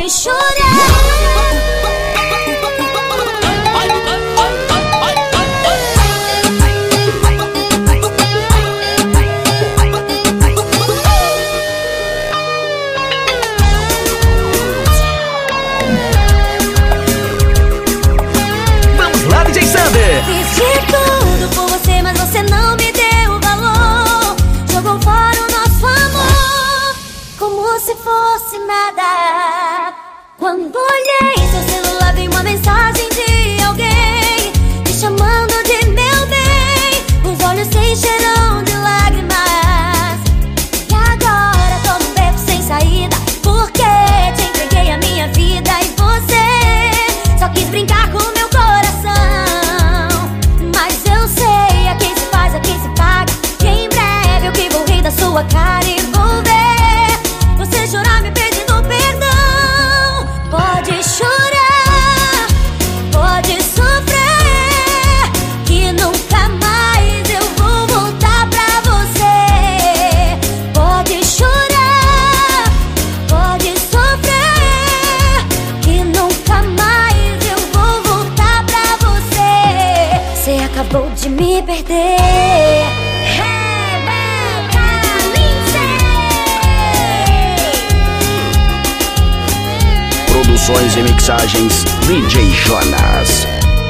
pode chorar. Fiz de tudo por você, mas você não me deu valor. Jogou fora o nosso amor como se fosse nada. Quando olhei seu celular, vi uma mensagem de alguém me chamando de meu bem. Os olhos se encheram de lágrimas. E agora tô num beco sem saída, porque te entreguei a minha vida e você só quis brincar com meu coração. Sua cara e vou ver você chorar me pedindo perdão. Pode chorar, pode sofrer, que nunca mais eu vou voltar pra você. Pode chorar, pode sofrer, que nunca mais eu vou voltar pra você. Você acabou de me perder. Produções e mixagens DJ Jonas.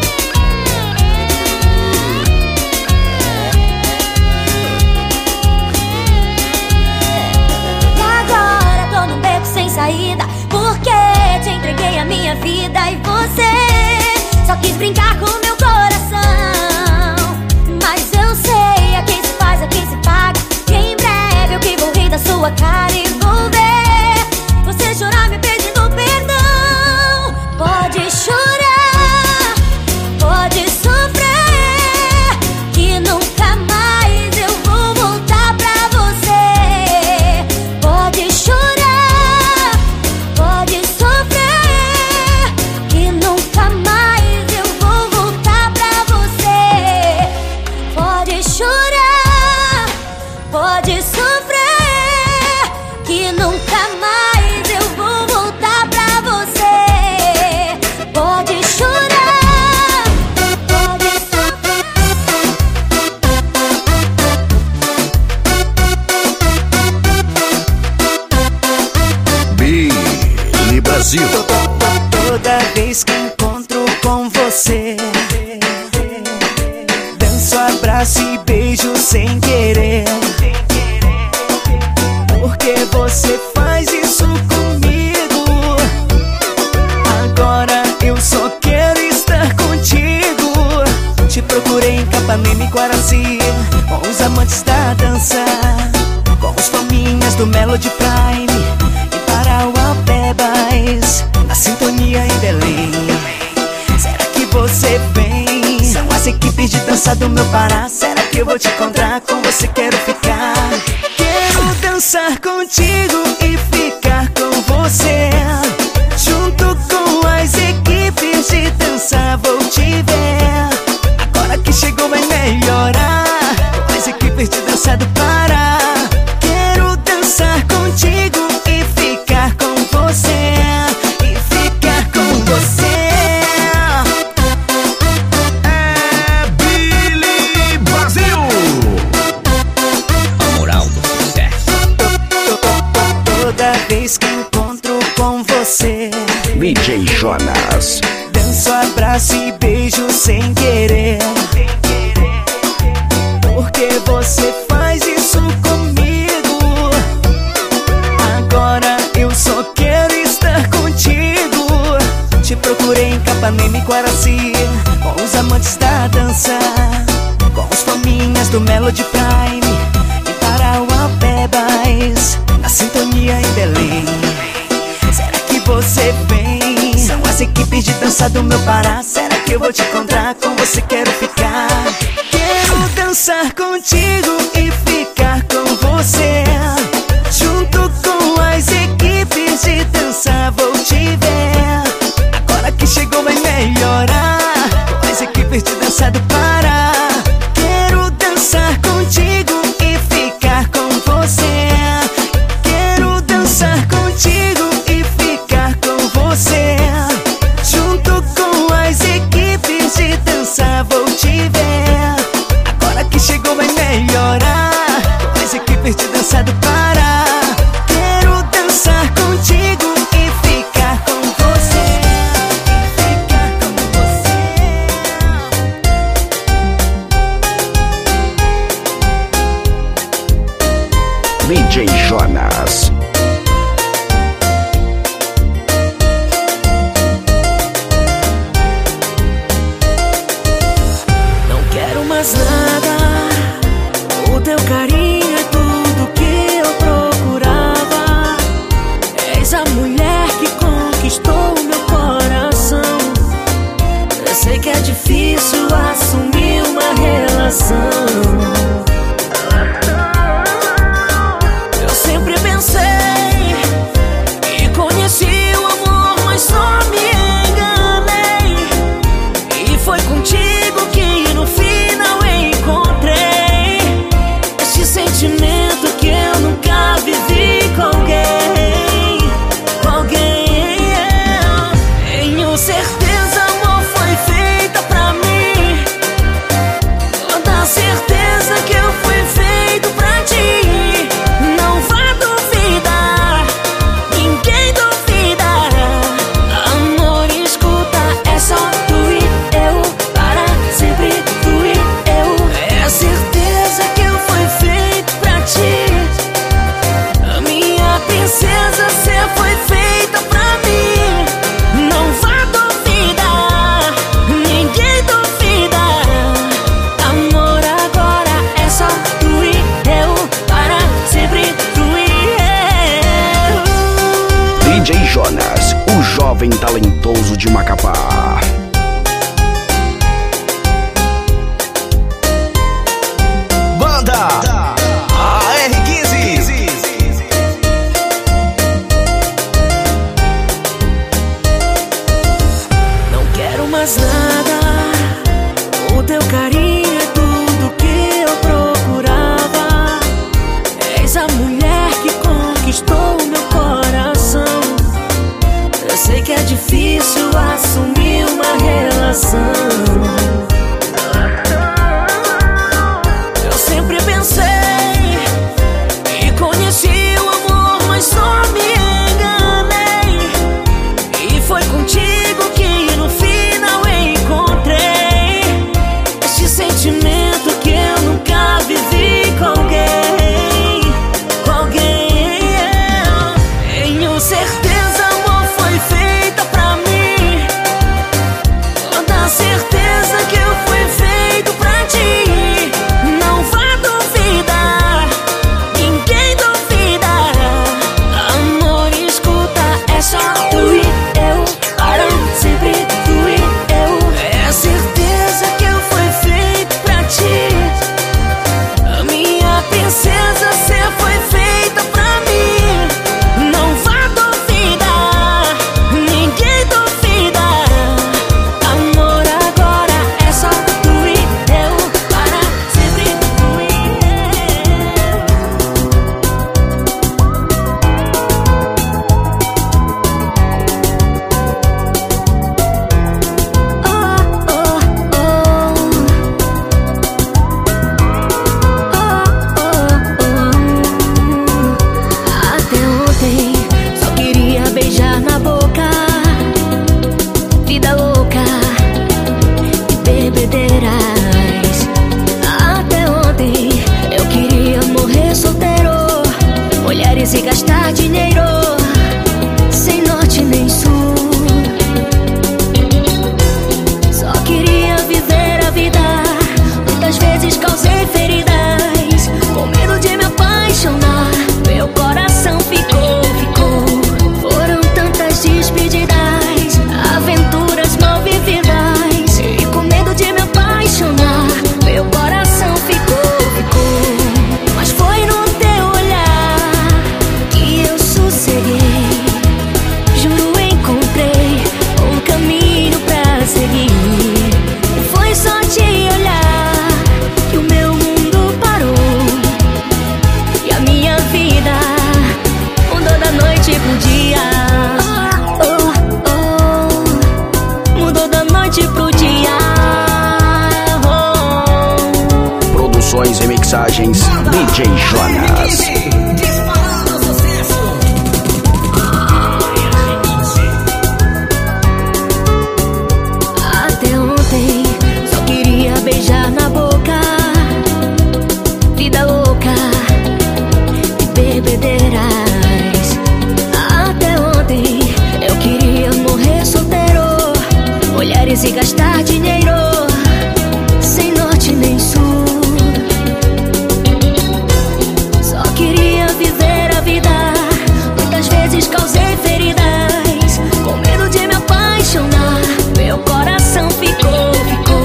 E agora tô num beco sem saída, porque te entreguei a minha vida e você só quis brincar com meu coração. Mas eu sei, aqui se faz, aqui se paga, e em breve eu que vou rir da sua cara e vou ver você chorar me pedindo perdão. Pode chorar, pode sofrer, que nunca mais eu vou voltar pra você. Pode chorar, pode sofrer, que nunca mais eu vou voltar pra você. Pode chorar, pode sofrer, que nunca mais eu vou voltar pra você. Pode chorar, pode sofrer. Billy Brasil. Toda vez que encontro com você, danço, abraço e beijo sem querer. Porque você faz isso comigo. Agora eu só quero estar contigo. Te procurei em Capanema e Guaraci, com os amantes da dança, com os faminhas do Melody Prime e Parauapebas, na sintonia em Belém. Será que você vem? São as equipes de dança do meu Pará. Será que eu vou te encontrar? Com você quero ficar. Quero dançar contigo e ficar com você. Junto com as equipes de dança vou te ver. Agora que chegou vai melhorar, com as equipes de dança do Pará. Quero dançar contigo e ficar com você. E ficar com você. É Billy Brasil. A moral do sucesso. Toda vez que encontro com você, DJ Jonas. danço, abraço e beijo sem querer. Porque você faz isso comigo. Agora eu só quero estar contigo. Te procurei em Capanema e Guaraci, com os amantes da dança, com os faminhas do Melody Prime e Parauapebas, na sintonia em Belém. Será que você vem? São as equipes de dança do meu Pará. Será que eu vou te encontrar? Com você quero ficar. Quero dançar contigo e ficar com você. Junto com as equipes de dança vou te ver. Agora que chegou vai melhorar, com as equipes de dança do Pará. Quero dançar contigo e ficar com você. Quero dançar contigo e ficar com difícil assumir uma relação. Eu sempre pensei e conheci o amor, mas só me enganei. E foi contigo que no final encontrei esse sentimento que eu nunca vivi com alguém. Com alguém. Tenho certeza, amor, foi feita pra mim. Toda certeza que eu fui feito pra ti. Não vá duvidar, ninguém duvida. Amor, escuta, é só tu e eu, para sempre tu e eu. É certeza que eu fui feito pra ti. A minha princesa, cê foi feita pra mim. Não vá duvidar, ninguém duvida. Amor, agora é só tu e eu, para sempre tu e eu. DJ Jonas, o jovem talentoso de Macapá. Banda AR15. Não quero mais nada, o teu carinho é tudo que eu procurava. És a mulher que conquistou meu coração. Eu sei que é difícil assumir uma relação. Eu sempre pensei e conheci o amor, mas só me enganei. E foi contigo que no final encontrei esse sentimento que eu nunca vivi com alguém. Com alguém. Tenho certeza, amor, foi feita pra mim. Toda certeza que eu fui feito pra ti. Não vá duvidar, ninguém duvida. Amor, escuta, é só tu e eu, para sempre tu e eu. É certeza que eu fui feito pra ti. A minha princesa, cê foi feita pra mim. Não vá duvidar, ninguém duvida. Amor, agora é só tu e eu, para sempre tu e eu. Até ontem só queria beijar na boca. Vida louca e bebedeiras. Até ontem eu queria morrer solteiro. Olhares e gastar dinheiro, sem norte nem sul. Só queria viver a vida. Muitas vezes causei feridas, com medo de me apaixonar. Meu coração ficou. Foram tantas despedidas, aventuras mal vividas. E com medo de me apaixonar, meu coração ficou. Mas foi no teu olhar que eu sosseguei. Juro, encontrei um caminho pra seguir. Foi só te olhar que o meu mundo parou. E a minha vida mudou da noite pro dia. Mudou da noite pro dia. Produções e mixagens DJ Jonas. Até ontem só queria beijar na boca. Vida louca e bebedeiras. Até ontem eu queria morrer solteiro. Olhares e gastar dinheiro, sem norte nem sul. Só queria viver a vida. Muitas vezes causei feridas, com medo de me apaixonar. Meu coração ficou.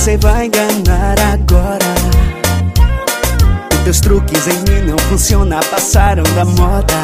você vai enganar agora? Os teus truques em mim não funcionam, passaram da moda.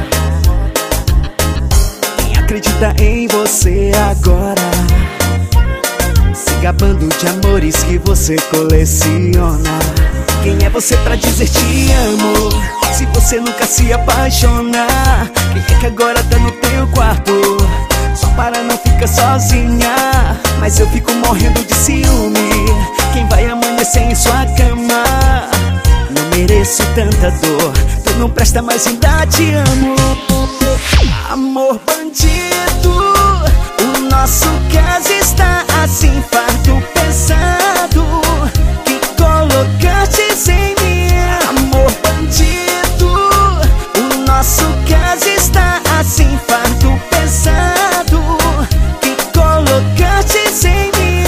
Quem acredita em você agora? Se gabando de amores que você coleciona. Quem é você pra dizer te amo, se você nunca se apaixona? Quem é que agora tá no teu quarto, só para não ficar sozinha? Mas eu fico morrendo de ciúme. Quem vai amanhecer em sua cama? Não mereço tanta dor, tu não presta, mas ainda te amo. Amor bandido, o nosso caso está assim, fardo pesado, que colocaste em mim. Amor bandido, o nosso caso está assim, fardo pesado, que colocaste em mim.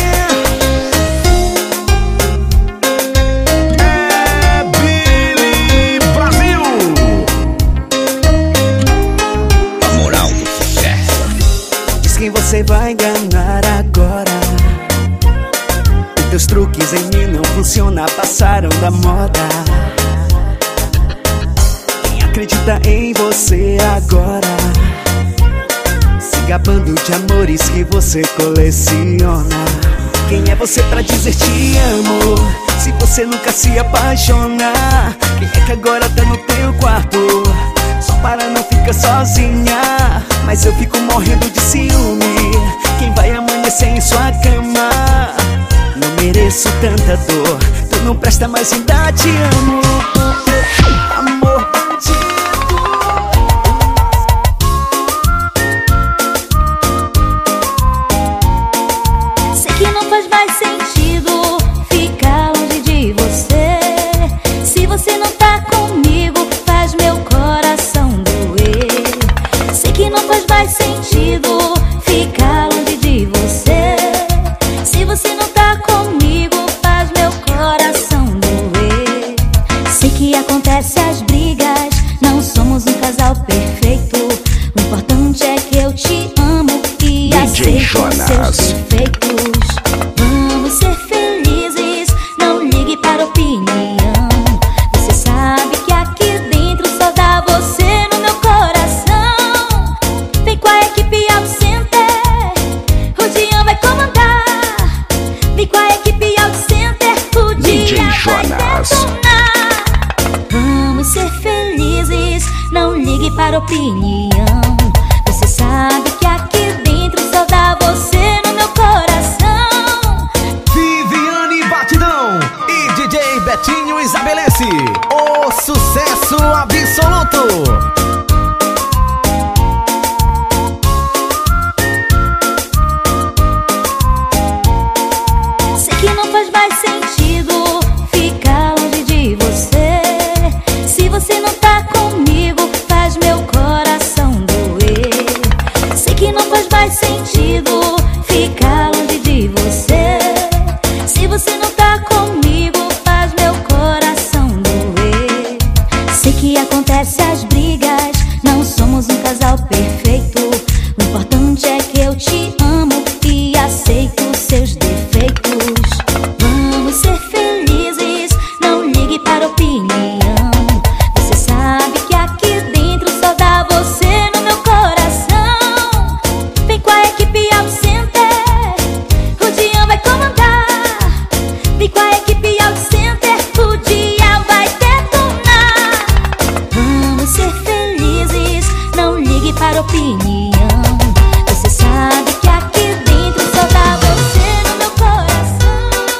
É Billy Brasil, a moral do sucesso. Diz quem você vai enganar agora? Os teus truques em mim não funcionam, passaram da moda. Quem acredita em você agora? Se gabando de amores que você coleciona. Quem é você pra dizer te amo, se você nunca se apaixona? Quem é que agora tá no teu quarto, só para não ficar sozinha? Mas eu fico morrendo de ciúme. Quem vai amanhecer em sua cama? Não mereço tanta dor, tu não presta, mas ainda te amo. Amor bandido. Sei que não faz mais sentido ficar longe de você. Se você não tá comigo, faz meu coração doer. Sei que não faz mais sentido ficar longe de você. Se você não tá comigo, faz meu coração doer. Sei que acontece as brigas, não somos um casal perfeito. O importante é que eu te amo e aceito seus defeitos. Vamos ser felizes, não ligue para a opinião. Você sabe que aqui dentro só dá você no meu coração. Vem com a equipe Auto Center, o Dian vai comandar. Vem com a equipe Auto Center, o DJ Dian vai Jonas. detonar. Vamos ser felizes, não ligue para a opinião. Você sabe que aqui dentro só dá você no meu coração. Viviane Batidão e DJ Betinho estabelece o sucesso absoluto. Sei que não faz mais sentido ficar longe de você. Se você não tá comigo, faz meu coração doer. Sei que não faz mais sentido ficar longe de você. Se você não tá comigo, faz meu coração doer. Sei que acontece as brigas, não somos um casal perfeito. O importante é que eu te amo e aceito seus defeitos. Vamos ser felizes, não ligue para a opinião. Você sabe que aqui dentro só dá você no meu coração. Vem com a equipe Auto Center, o Dian vai comandar. Vem com a equipe Auto Center, o Dian vai detonar. Vamos ser felizes, não ligue para a opinião. Você sabe que aqui dentro só dá você no meu coração.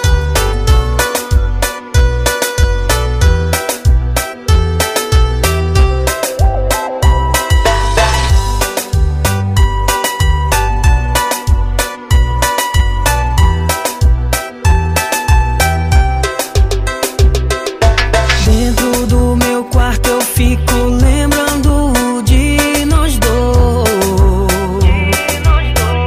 Dentro do meu quarto eu fico lembrando de nós dois.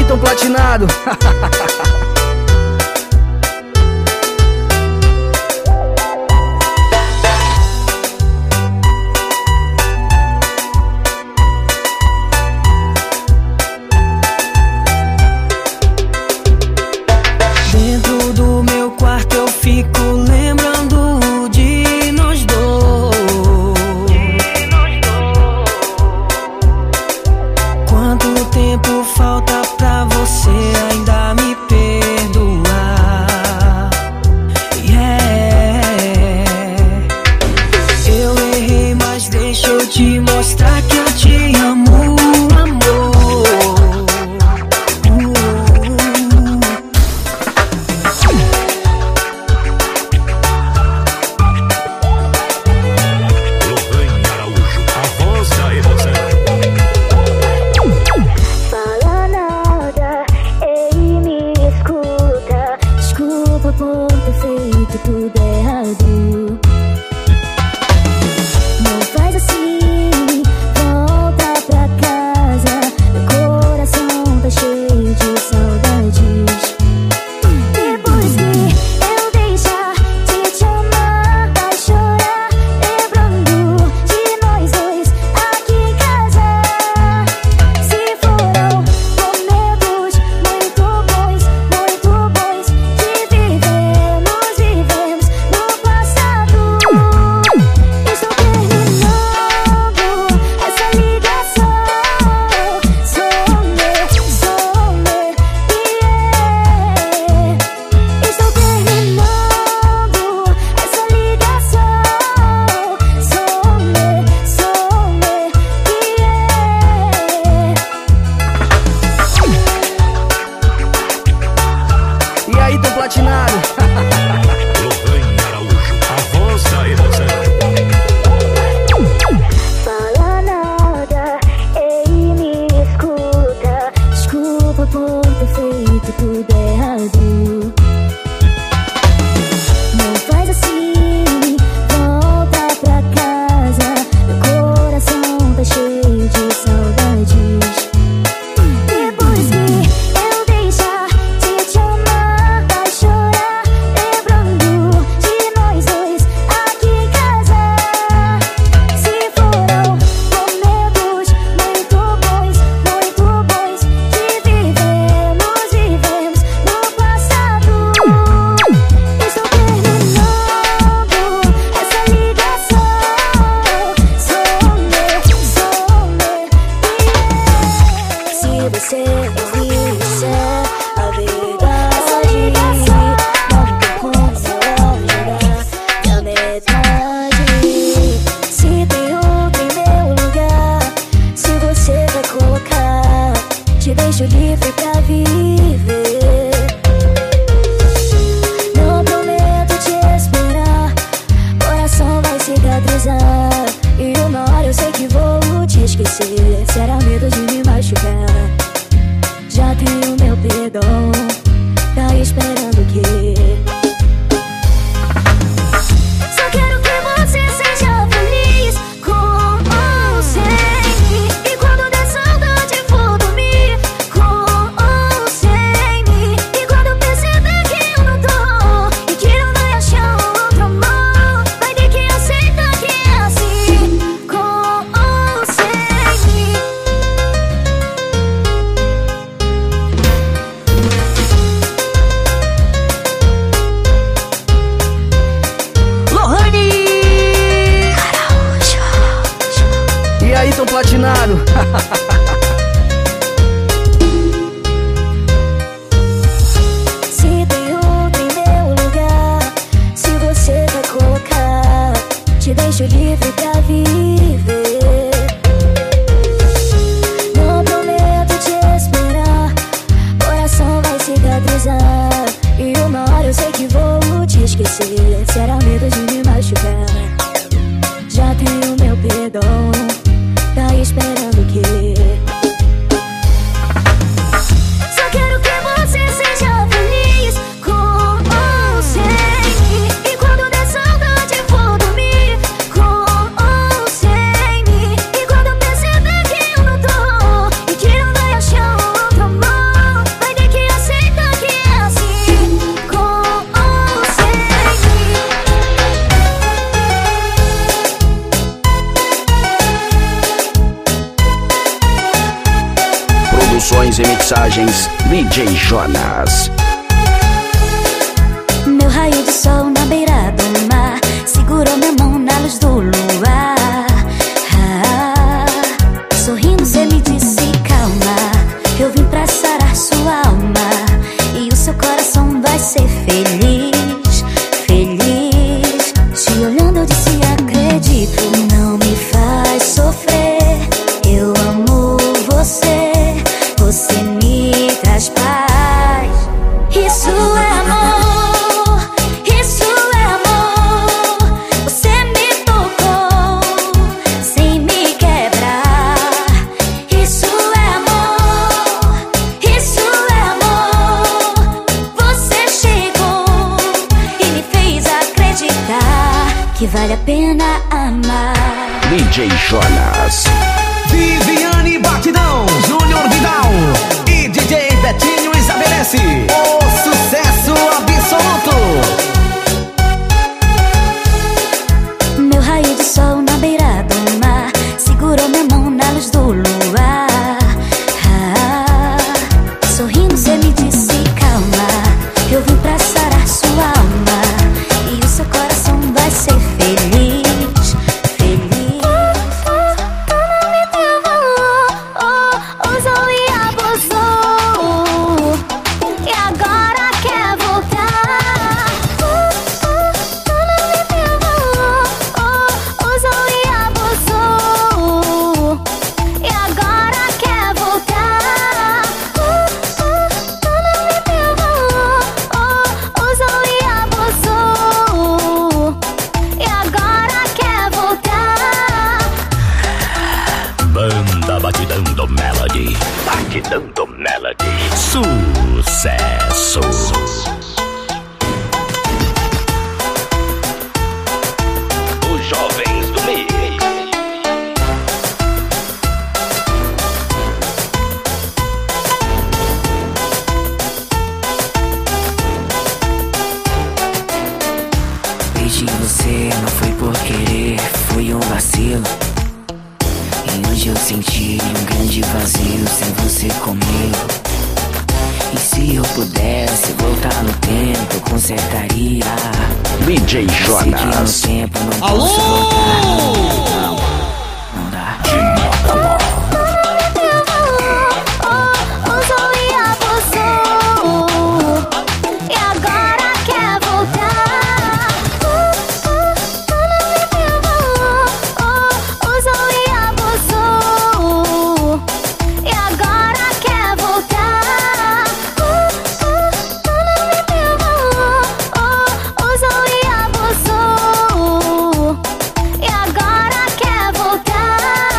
Tom Platinado. Dentro do meu quarto eu fico lembrando de nós dois. Quanto tempo falta pra você ainda me perdoar? Yeah. Eu errei, mas deixa eu te mostrar que eu te amo, amor. Produções e mixagens DJ Jonas. Meu raio de sol na beira do mar segurou minha mão na luz do luar. Sorrindo cê me disse calma, eu vim pra sarar sua alma, e o seu coração vai ser feliz, feliz. Te olhando eu disse acredito, não me faz sofrer. Eu amo você, você me traz paz. Isso é amor, isso é amor. Você me tocou sem me quebrar. Isso é amor, isso é amor. Você chegou e me fez acreditar que vale a pena amar. DJ Jonas. Viviane Batidão, Júnior Vidal e DJ Betinho estabelece o sucesso absoluto. Meu raio de sol na beira do mar segurou minha mão na luz do luar. Sorrindo cê me disse calma, eu vim pra sarar sua alma, e o seu coração vai ser feliz, feliz. Tu não me deu valor, usou e abusou, e agora quer voltar. Tu não me deu valor, usou e abusou, e agora quer voltar. Tu não me deu valor, usou e abusou, e agora quer voltar. Banda Batidão do Melody. Batidão do Melody. Sucesso. Os jovens do meio. Perdi você, não foi por querer, foi um vacilo. E hoje eu senti um grande vazio sem você comigo. E se eu pudesse voltar no tempo, eu consertaria. DJ Sei que Jonas. no tempo não Alô? posso voltar. Não dá. Usou e abusou, e agora quer voltar. Tu não me deu valor, usou e abusou, e agora quer voltar. Tu não me deu valor, usou e abusou, e agora quer voltar.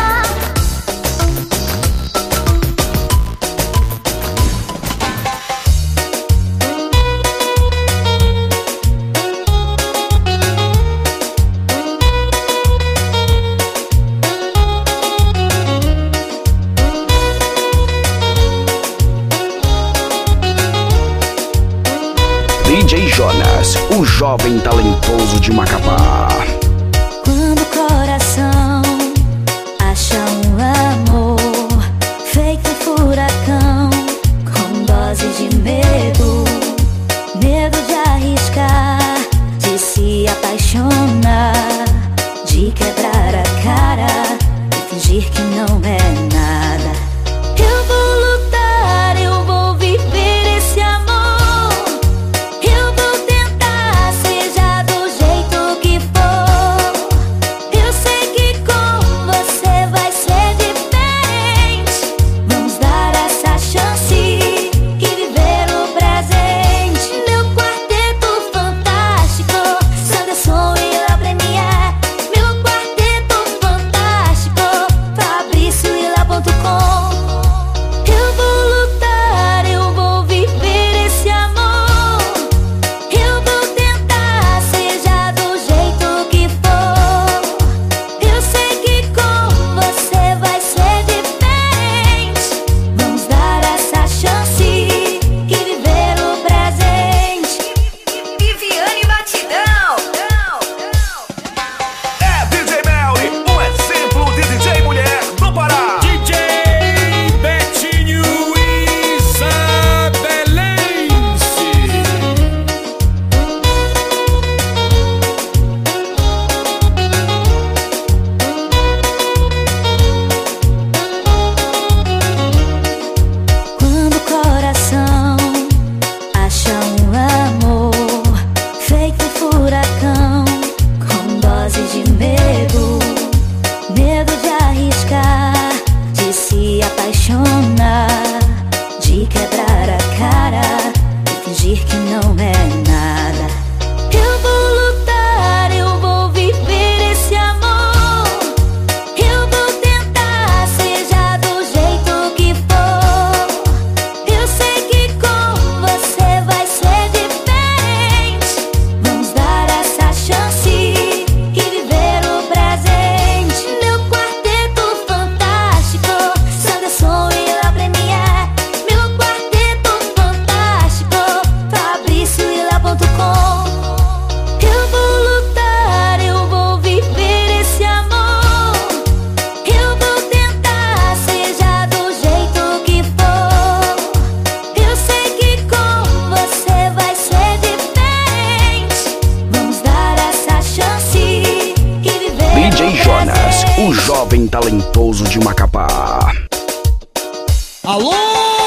DJ Jonas, o jovem talentoso de Macapá. Quando o coração acha um amor feito furacão, com dose de medo, medo de arriscar, de se apaixonar, de quebrar a cara e fingir que não é nada. Eu vou lutar, eu vou viver esse amor. Eu vou tentar, seja do jeito que for. jovem talentoso de Macapá. Alô!